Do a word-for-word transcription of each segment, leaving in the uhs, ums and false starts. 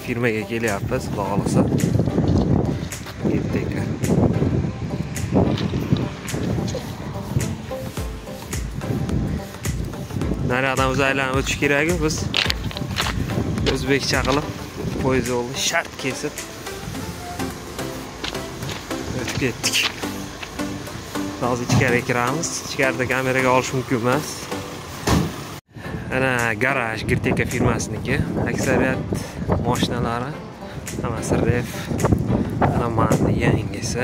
firmaga kelyapmiz, xudo xolasa. Ertaga. Naryoqdan o'zi aylanib o'tish kerak, biz o'zbekcha qilib poyez yo'lni shart kesib o'tib ketdik. Hozir ichkariga kiramiz. Ichkarida kameraga olish mumkin emas. Ana garaj Girteka firmasiniki. Aksariyat mashinalari hammasi ref. Ana mana yangisi.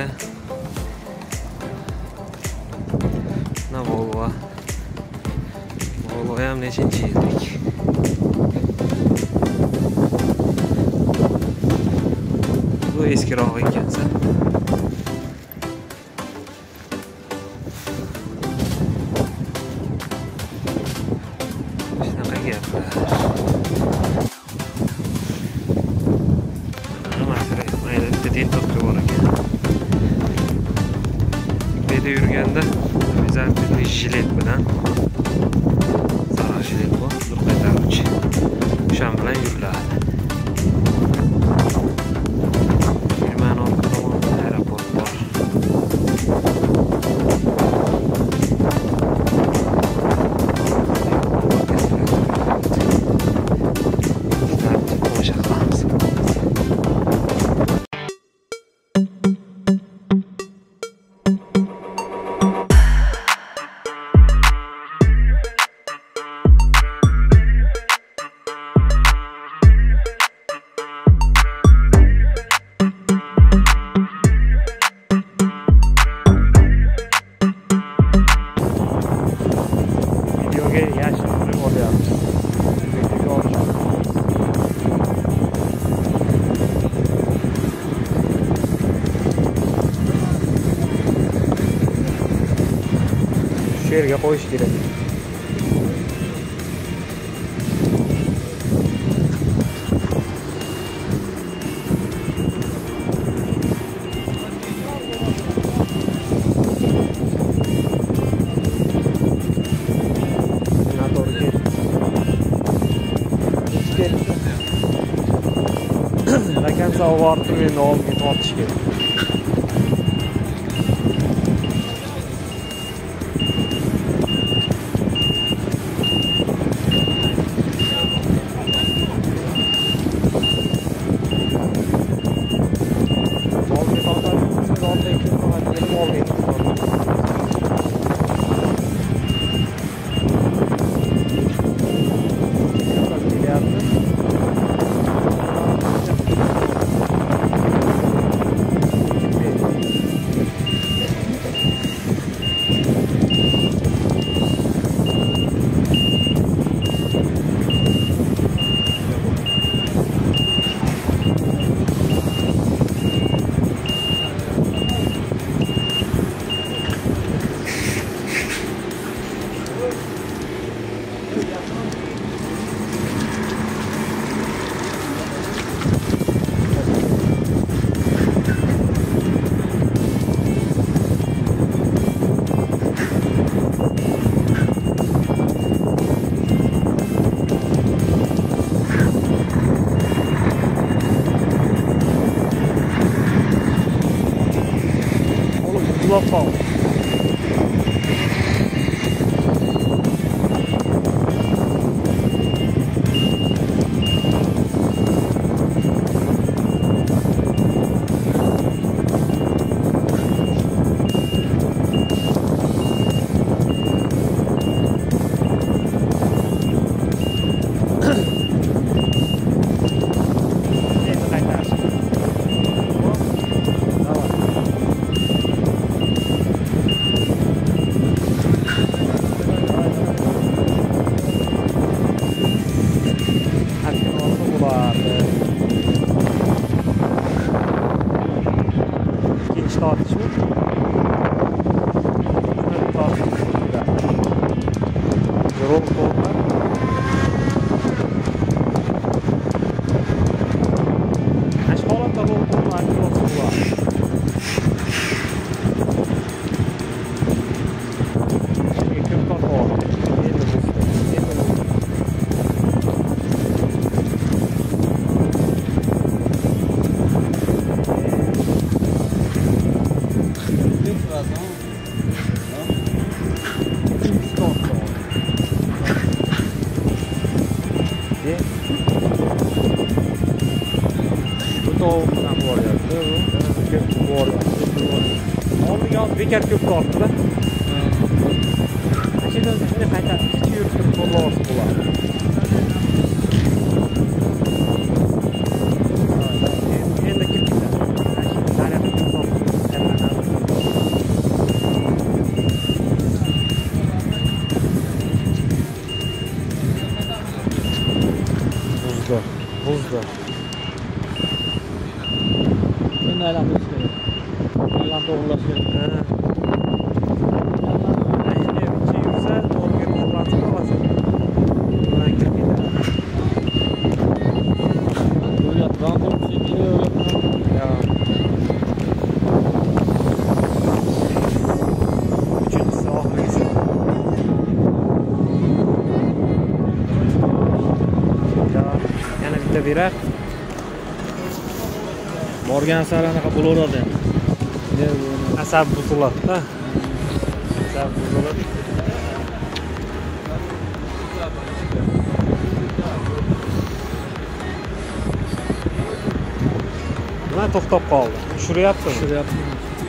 Ana Volvo. Volvo ham nechinchi yillik. Bu eskiroq ekansa. Shunaqa gaplar. Mayda bitta tentoqqa bor ekan. Bu yerda yurganda obязательно jilet bilan, sariq jilet bor, dur qaytaruvchi. O'shan bilan yuriladi. Yerga qo'yish kerak. Rakam savarni men olib tortish kerak. Local. Oldiga hozir bekor ko'p tortdi-da. Mana shu o'zi shunday qayta ichki yurishni qo'llayotsa bo'ladi. Endi kirib ketadi. Mana shu ko'p tortdi. Buzda, buzda. Endi aylanib kerak. Aylanib to'g'rilash kerak. Ha. Ayni ichi yursa, to'g'riga to'g'rilatib qolasiz. Bundan kirib ketadi. Yo'q, transport shekilli yo'q. Yo'q. Uchinchisi oxirgisi. Yana bitta berar. Borgan sari anaqa bo'laveradi. Asab buziladi-da. Asab buziladi. Nima to'xtab qoldi? Tushiryapti. Tushiryapti.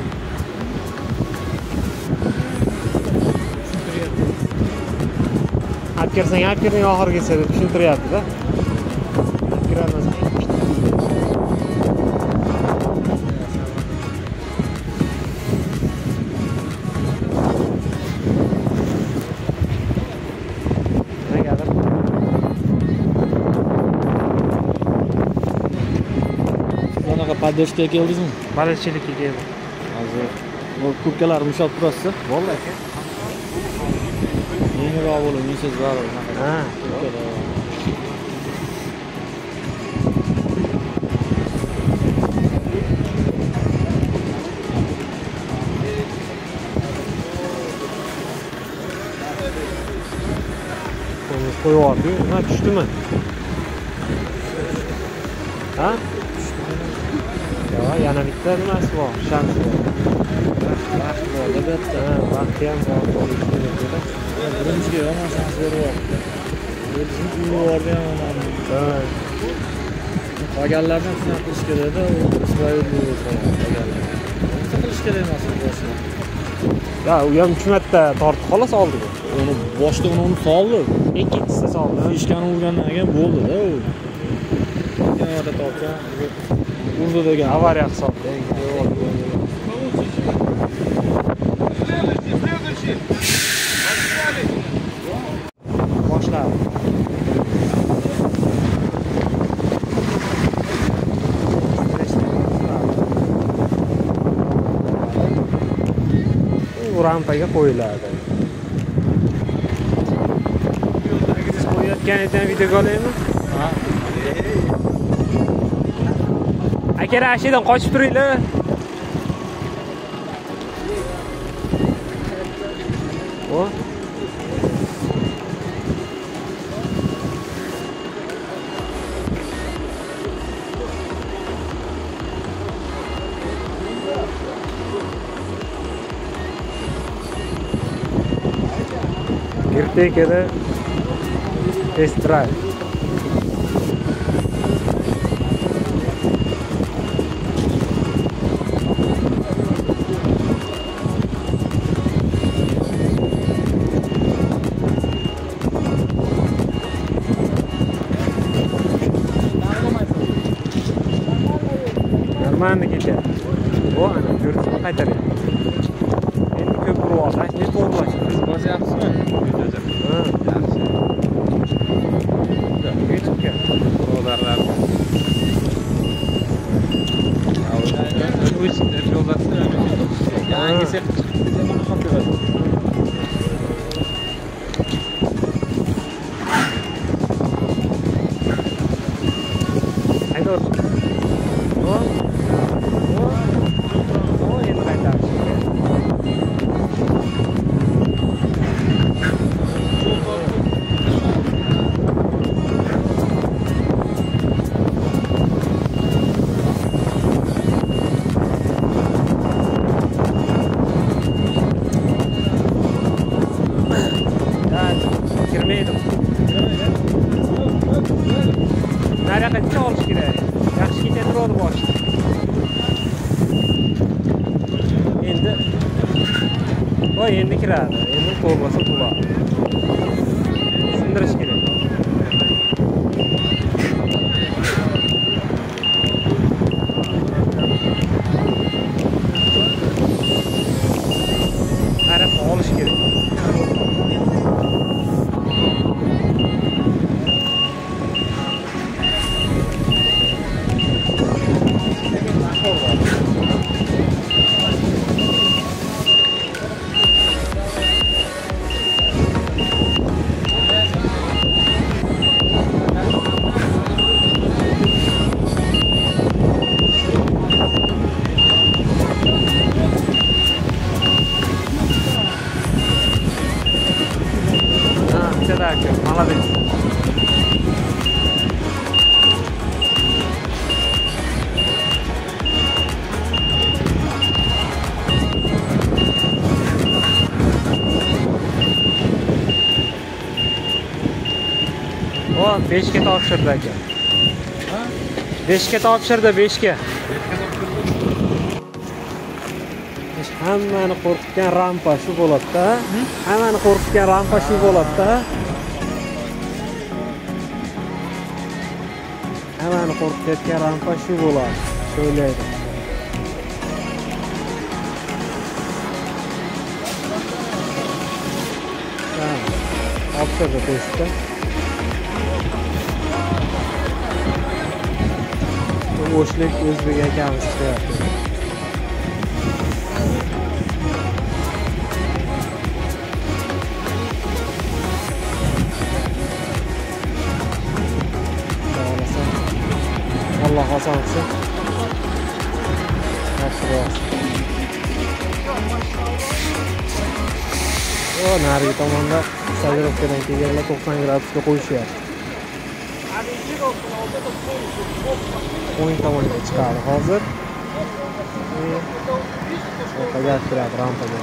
Olib kirsang, olib kirsang oxirgisi deb tushuntiryapti-da. Olib kirolmasang. Поддержка keldingizmi? Balashchilikka keldim. Hozir bu kurkalar mushab turasiz. Bo'ldi aka. Yengilroq bo'lib, yesiz zarur. Ha. Qo'yyordi. Nima tushdimi? Ha? Ya, yana bitta nimasi bor, shamsi bor. Vaqt bor, albatta. Ha, vaqti ham bor. Birinchiga yomon shans beryapti. O'zimiz uyga bordi ham onam. Ha. Qolganlardan shunaqa qilish kerak-da, isroilli bo'lsa, qolganlar. Nima qilish kerak emas boshqa. Ya, u ham uch marta tortib xolos oldiga. Uni boshda uni soldi. Ikkinchisida soldi. Fishkani urgandan keyin bo'ldi-da u. Yana tortsa, urdi degan avariya hisobda. Boshladi. U rampaga qo'yiladi. Yo'ldagiz qo'yayotgan ekan, video olaymi? Ha. Akalar ashidan qochib turinglar. O. Girtekada test drive. Nормально ketadi. O, ana ko'rsatma qaytaryapti. Endi ko'p urib oldi. Ne to'g'rilash. Bosyapsizmi? Ha. Yaxshi. Ketibga. Birodarlar. O'zingizlar yo'llasizlar. Yangi sertifikatni ham beradi. Haydor. O. O. O, endi qaytardi. Endi voy endi kiradi. Endi qo'rqmasa bo'ladi. Sindirish kerak. Qarab olish kerak. Так, молодец. O, beşga topshirdi aka. Ha? beshga topshirdi, beshga. Hammani qo'rqitgan rampa shu bo'ladi-da. Hammani qo'rqitgan rampa shu bo'ladi-da. Hammani qo'rqitayotgan rampa shu bo'ladi. O'ylaydi. Ha, topshirdi testda. Bo'shlik o'zbek akamiz chiqyapti. Allah oson qilsin. Yaxshi bo'lsin. O, narigi tomonda stajirovkadan kelganlar to'qson gradusga qo'yishyapti. o'ng tomonga chiqadi hozir. Orqaga kiradi rampaga.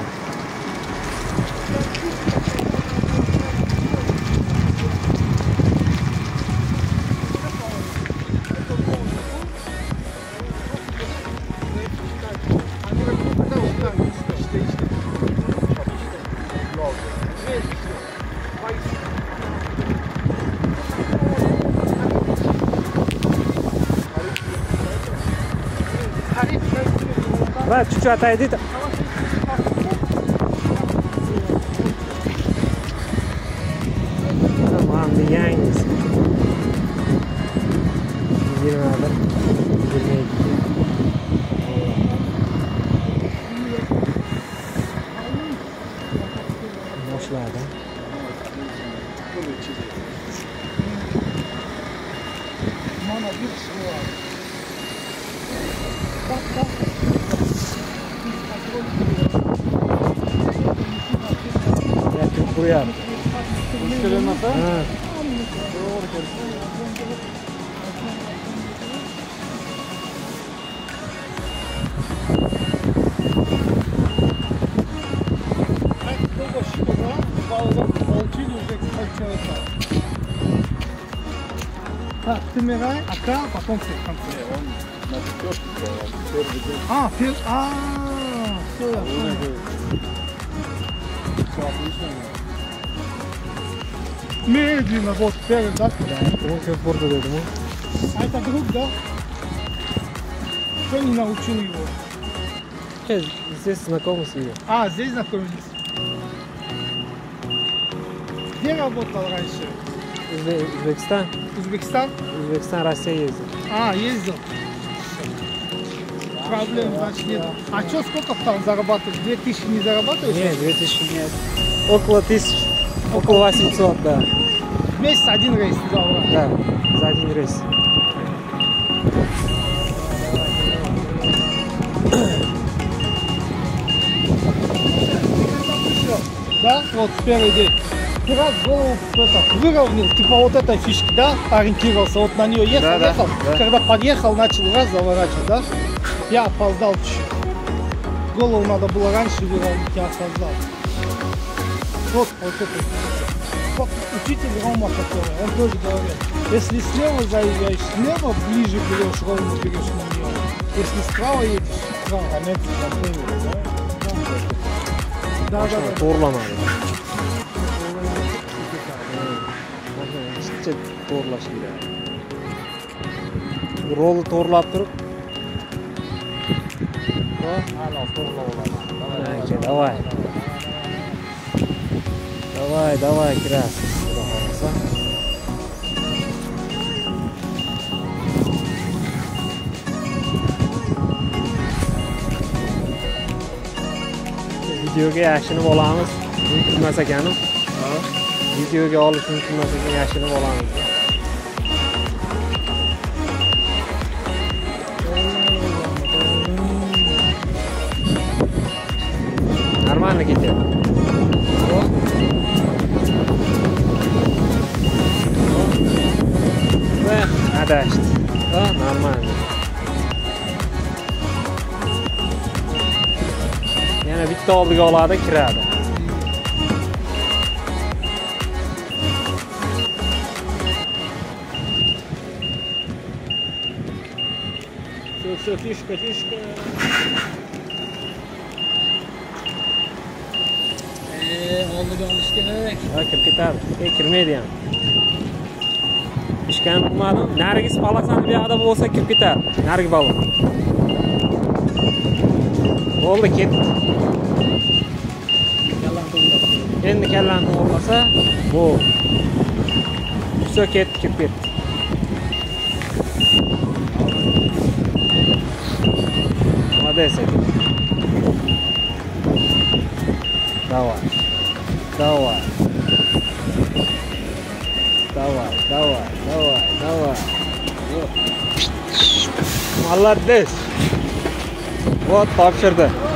Brат, чуть-чуть отойди. Tamam, yalnız. yirmi bir, yirmi ikki. Boshladi. Mana bir şey var. Bak bak. Buraya. Ha. Так, ты мирай, а как потом все в конце. А, фил, а, все, я понял. Все отлично. Медленно, вот, вперед, да? Да, он как борду дойдем. А это друг, да? Кто не научил его? Сейчас здесь знакомый с ним. А, здесь знакомились. Где работал раньше? Узбекистан. Узбекистан? Узбекистан, Россия ездил. А, ездил. Проблем, значит, нет. А что, сколько там зарабатываешь? Две тысячи не зарабатываешь? Нет, две тысячи нет. Около тысячи. Около восьмисот, да. В месяц один рейс туда, да? Да, за один рейс. Да, вот первый день. Ты раз голову это, выровнял, типа вот этой фишки, да, ориентировался, вот на нее ехал, да, ехал. Да. Когда подъехал, начал раз заворачивать, да? Я опоздал чуть-чуть. Голову надо было раньше выровнять, я опоздал. Вот, вот это. Вот учитель Рома, который, он тоже говорит, если слева заезжаешь, слева ближе берешь, ровно берешь на нее. Если справа едешь, Ahmet Да, да, да. To'g'rilamadi. Chiqcha to'g'rilash kerak. Rolni to'g'rilab turib. Alo, to'g'rilab oladi. Aka, davay. Davay, davay, kiras. Xudo xolasa. Videoga yashinib olamiz. Mumkin emas ekan. Ha? Videoga olish mumkin emas ekan, yashinib olamiz. Нормально кетет. Va, adashdi. Ha, нормально. Yana bitta oldiga oladi, kiradi. Все, все, фишка, фишка. Eee, oldiga olish kerak. Ha, kirib ketadi. Ey, kirmaydi ham. Ishkan qilmadim. Nargis palasan bu yoqda bo'lsa kirib ketadi. Nargi balon. Bo'ldi, ketdi. Endi kallani to'g'rilasa, bu. Все, ketdi, kirib ketdi. Молодец. Давай. Давай. Давай, давай, давай, давай. Вот. Молодец. Вот, тапшырды.